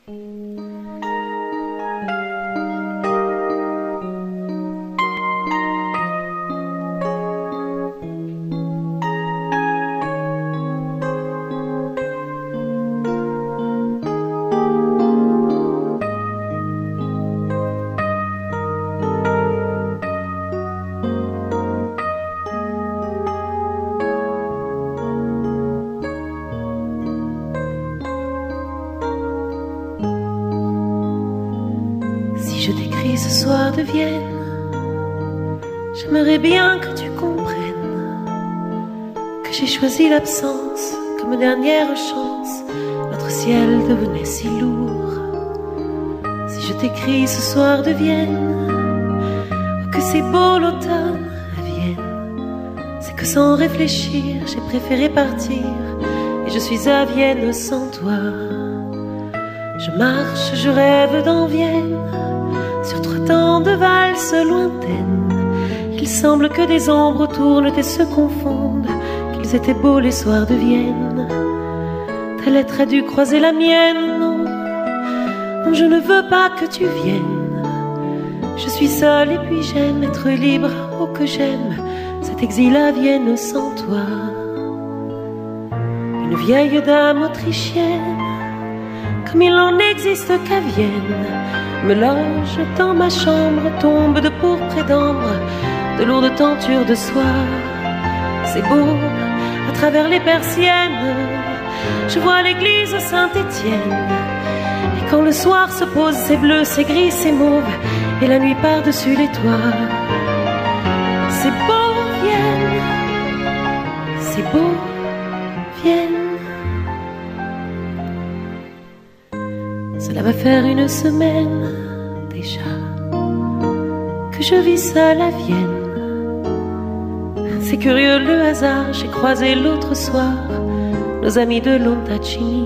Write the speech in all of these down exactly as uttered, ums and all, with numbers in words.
Je t'écris ce soir de Vienne, j'aimerais bien que tu comprennes que j'ai choisi l'absence comme dernière chance. Notre ciel devenait si lourd. Si je t'écris ce soir de Vienne, oh que c'est beau l'automne à Vienne, c'est que sans réfléchir j'ai préféré partir et je suis à Vienne sans toi. Je marche, je rêve dans Vienne, sur trois temps de valses lointaines. Il semble que des ombres tournent et se confondent, qu'ils étaient beaux les soirs de Vienne. Ta lettre a dû croiser la mienne, non, non, je ne veux pas que tu viennes. Je suis seule et puis j'aime être libre, oh que j'aime cet exil à Vienne sans toi. Une vieille dame autrichienne, comme il n'en existe qu'à Vienne, me loge dans ma chambre, tombe de pourpre et d'ambre, de lourdes tentures de soie. C'est beau, à travers les persiennes, je vois l'église Saint-Étienne. Et quand le soir se pose, c'est bleu, c'est gris, c'est mauve, et la nuit par-dessus les toits. C'est beau, Vienne, c'est beau, Vienne. Cela va faire une semaine déjà que je vis seule à Vienne. C'est curieux le hasard, j'ai croisé l'autre soir nos amis de Londacini.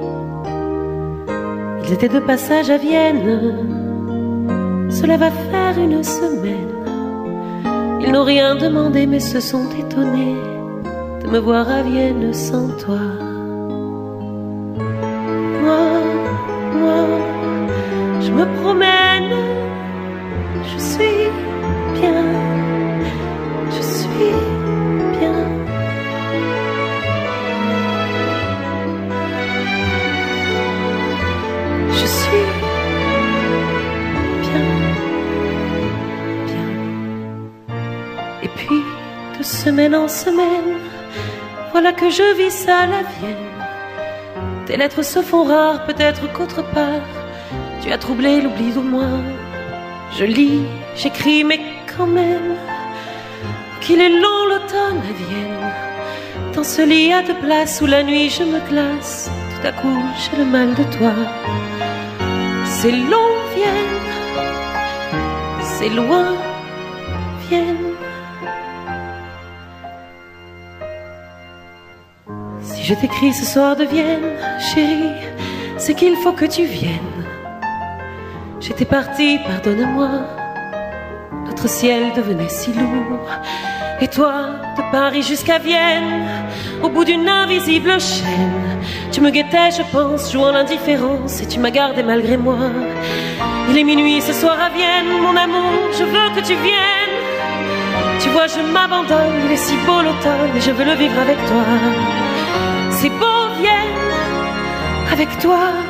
Ils étaient de passage à Vienne. Cela va faire une semaine. Ils n'ont rien demandé mais se sont étonnés de me voir à Vienne sans toi. Moi, moi, je me promène, je suis bien, je suis bien. Je suis bien, bien. Et puis, de semaine en semaine, voilà que je vis seule à Vienne. Tes lettres se font rares, peut-être qu'autre part tu as troublé l'oubli de moi. Je lis, j'écris, mais quand même qu'il est long l'automne à Vienne. Dans ce lit à deux places où la nuit je me glace, tout à coup j'ai le mal de toi. C'est long Vienne, c'est loin Vienne. Si je t'écris ce soir de Vienne, chérie, c'est qu'il faut que tu viennes. J'étais partie, pardonne-moi, notre ciel devenait si lourd. Et toi, de Paris jusqu'à Vienne, au bout d'une invisible chaîne, tu me guettais, je pense, jouant l'indifférence, et tu m'as gardé malgré moi. Il est minuit ce soir à Vienne, mon amour, je veux que tu viennes. Tu vois, je m'abandonne, il est si beau l'automne, et je veux le vivre avec toi. C'est beau Vienne, avec toi.